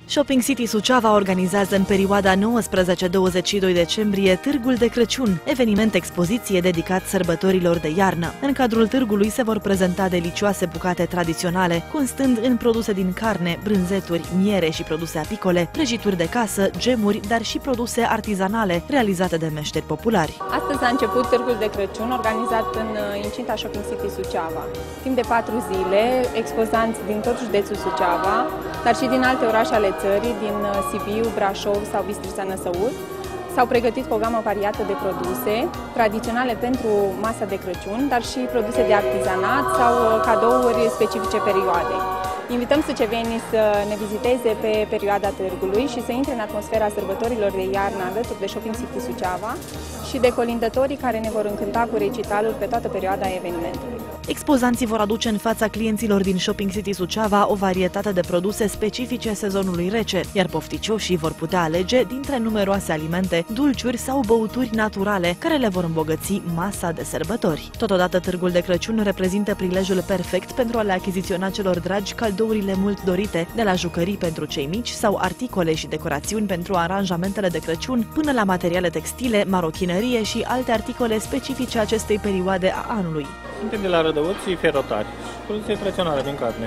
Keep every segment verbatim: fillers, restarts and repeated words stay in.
Shopping City Suceava organizează în perioada nouăsprezece douăzeci și doi decembrie Târgul de Crăciun, eveniment expoziție dedicat sărbătorilor de iarnă. În cadrul târgului se vor prezenta delicioase bucate tradiționale, constând în produse din carne, brânzeturi, miere și produse apicole, prăjituri de casă, gemuri, dar și produse artizanale realizate de meșteri populari. Astăzi a început Târgul de Crăciun, organizat în incinta Shopping City Suceava. Timp de patru zile, expozanți din tot județul Suceava, dar și din alte orașe ale țării, din Sibiu, Brașov sau Bistrița Năsăud, s-au pregătit o gamă variată de produse tradiționale pentru masa de Crăciun, dar și produse de artizanat sau cadouri specifice perioadei. Invităm sucevenii să ne viziteze pe perioada târgului și să intre în atmosfera sărbătorilor de iarnă alături de Shopping City Suceava și de colindătorii care ne vor încânta cu recitaluri pe toată perioada evenimentului. Expozanții vor aduce în fața clienților din Shopping City Suceava o varietate de produse specifice sezonului rece, iar pofticioșii vor putea alege dintre numeroase alimente, dulciuri sau băuturi naturale care le vor îmbogăți masa de sărbători. Totodată, Târgul de Crăciun reprezintă prilejul perfect pentru a le achiziționa celor dragi cadourile mult dorite, de la jucării pentru cei mici sau articole și decorațiuni pentru aranjamentele de Crăciun, până la materiale textile, marochinărie și alte articole specifice acestei perioade a anului. Suntem de la Rădăuți și Ferotari, produse tradiționale din carne.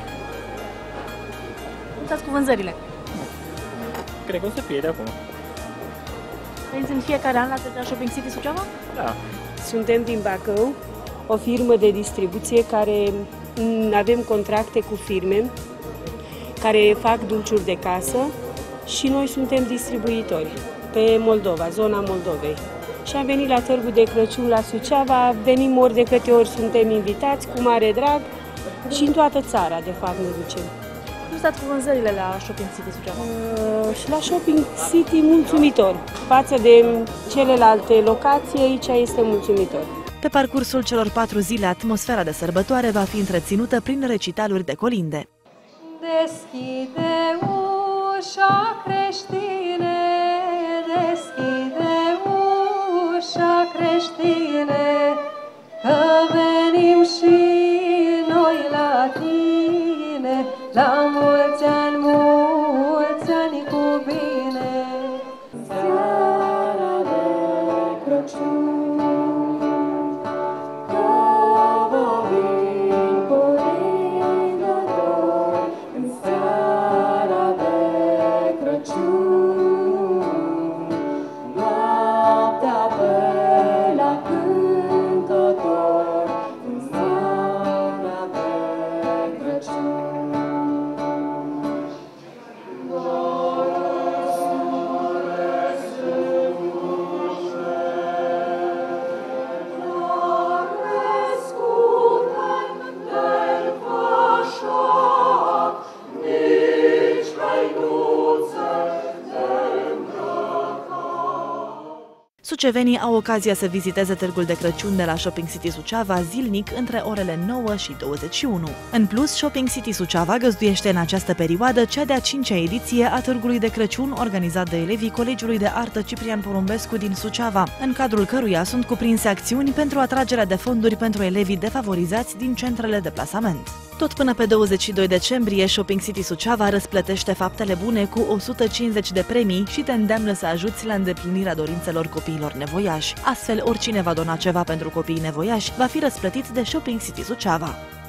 Cum stați cu vânzările? Cred că o să fie de acum. Veniți în fiecare an la Târgul Shopping City Suceava? Da. Suntem din Bacău, o firmă de distribuție care avem contracte cu firme care fac dulciuri de casă și noi suntem distribuitori pe Moldova, zona Moldovei. Și am venit la Târgul de Crăciun la Suceava, venim ori de câte ori suntem invitați, cu mare drag, și în toată țara, de fapt, ne ducem. Cum stați cu vânzările la Shopping City Suceava? Uh, și la Shopping City mulțumitor. Față de celelalte locații, aici este mulțumitor. Pe parcursul celor patru zile, atmosfera de sărbătoare va fi întreținută prin recitaluri de colinde. Deschide ușa, creștine, deschide ușa, creștine, că venim și noi la tine, la mulți ani, mulți ani cu bine. Seara de Crăciun, că vă vin colindători, în seara de Crăciun, noaptea pe la cântător, în seara de Crăciun. Sucevenii au ocazia să viziteze Târgul de Crăciun de la Shopping City Suceava zilnic între orele nouă și douăzeci și unu. În plus, Shopping City Suceava găzduiește în această perioadă cea de-a cincea ediție a Târgului de Crăciun, organizat de elevii Colegiului de Artă Ciprian Porumbescu din Suceava, în cadrul căruia sunt cuprinse acțiuni pentru atragerea de fonduri pentru elevii defavorizați din centrele de plasament. Tot până pe douăzeci și doi decembrie, Shopping City Suceava răsplătește faptele bune cu o sută cincizeci de premii și te îndeamnă să ajuți la îndeplinirea dorințelor copiilor nevoiași. Astfel, oricine va dona ceva pentru copiii nevoiași va fi răsplătit de Shopping City Suceava.